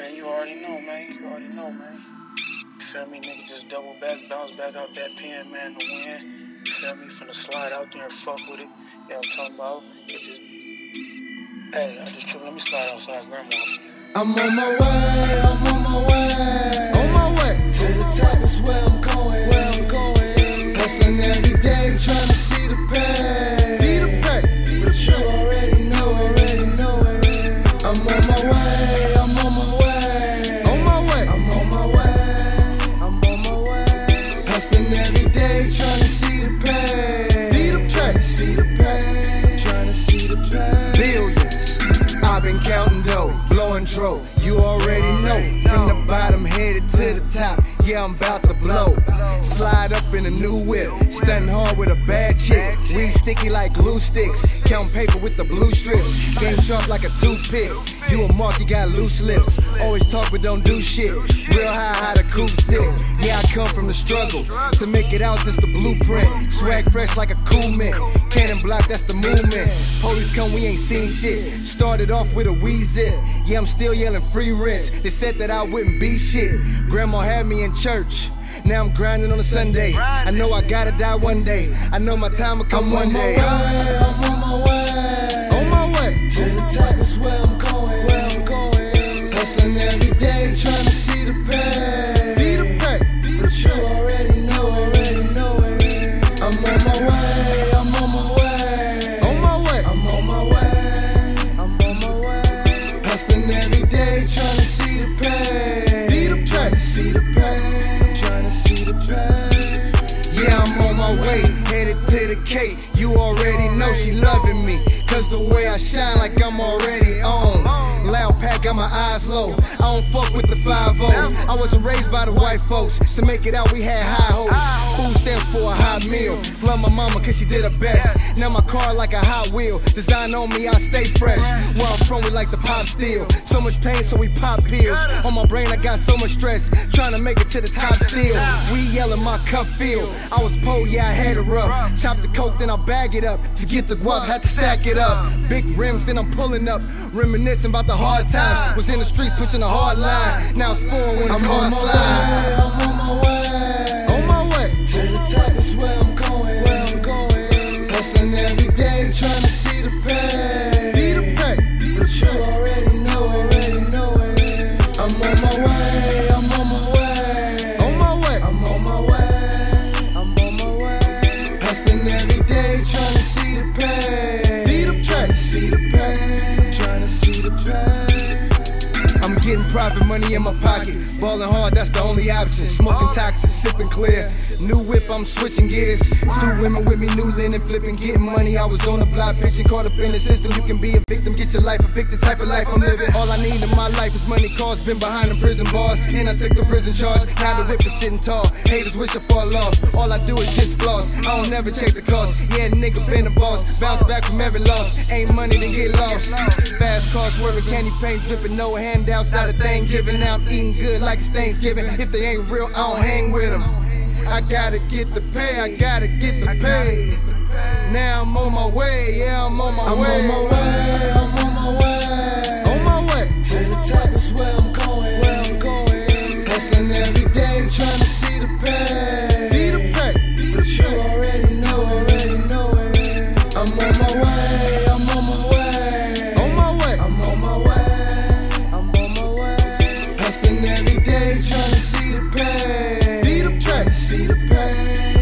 Man, you already know, man. You already know, man. You feel me, nigga? Just double back, bounce back out that pen, man, to win. You feel me? Finna slide out there and fuck with it. You know what I'm talking about? It just... Hey, I just tripped. Let me slide outside grandma. I'm on my way, I'm on my way. On my way to the top is where I'm going, where I'm going. Hustling every day, trying to see the pay. Be the pay. But you already know it. I'm on my way, I'm on my way. On my way I'm on my way, I'm on my way. Hustling every day, trying to see the pay. Be the pay. See the pay, trying to see the pay. Billions, I've been counting dough, blowing dro. You already know, from the bottom headed to the top. Yeah, I'm about to blow. Slide up in a new whip, stunting hard with a bad chick. We sticky like glue sticks, count paper with the blue strips. Game sharp like a toothpick. You a mark, you got loose lips. Always talk but don't do shit. Real high the coupe sit. Yeah, I come from the struggle. To make it out, this the blueprint. Swag fresh like a cool mint. Cannon block, that's the movement. Police come, we ain't seen shit. Started off with a wee zip. Yeah, I'm still yelling free rents. They said that I wouldn't be shit. Grandma had me in church. Now I'm grinding on a Sunday. I know I gotta die one day. I know my time will come one day. I'm on my way. On my way to the top is where I'm going, where I'm going. Hustling every day, trying to see the pay. Be the pay. But you already know it. I'm on my way, I'm on my way. On my way I'm on my way, I'm on my way. Hustling every day, trying to see the pay. Be the pay. See the pay, trying to see the pay. Yeah, I'm on my way, headed to the Cape. You already know she loving me, cause the way I shine like I'm already on. Loud pack, got my eyes low. I don't fuck with the 5-0. I wasn't raised by the white folks. To make it out, we had high hopes. Food stands for a hot meal. Love my mama cause she did her best. Now my car like a Hot Wheel. Design on me, I stay fresh. Where I'm from, we like to pop steel. So much pain, so we pop pills. On my brain, I got so much stress. Trying to make it to the top still. We yelling my cup feel. I was poor, yeah, I had it rough. Chop the coke, then I bag it up. To get the guap, had to stack it up. Big rims, then I'm pulling up. Reminiscing about the hard times. Was in the streets pushing a hard line. Now it's foreign when the car slide. I'm on my way. On my way to the top is where I'm going, where I'm going. Hustling every day, trying to see the pay. Be the pay. But you already know it. I'm on my way, I'm on my way. On my way I'm on my way, I'm on my way. Hustling every day, trying to see the pay. Be the pay. See the pay, trying to see the pay. I'm getting profit money in my pocket. Ballin' hard, that's the only option. Smoking toxic, sipping clear. New whip, I'm switching gears. 2 women with me, new linen, flipping, getting money. I was on the block, pitching, caught up in the system. You can be a victim, get your life evicted, type of life I'm living. All I need in my life is money, cause been behind the prison bars. And I took the prison charge, now the whip is sitting tall. Haters wish I fall off, all I do is just floss. I don't never check the cost, yeah, nigga been a boss. Bounce back from every loss, ain't money to get lost. Fast car swerving, candy paint dripping, no handouts, not a thing given. Now I'm eating good like it's Thanksgiving. If they ain't real, I don't hang with them. I gotta get the pay, I gotta get the pay. Now I'm on my way, yeah, I'm on my way. I'm on my way, I'm on my way. On my way to the top is where I'm going, where I'm going. Hustling every day, trying to see the pay. Be the pay. But you already know it. I'm on my way, I'm on my way. On my way I'm on my way, I'm on my way. Hustling every day, trying to see the pay. Be the pay. See the pay.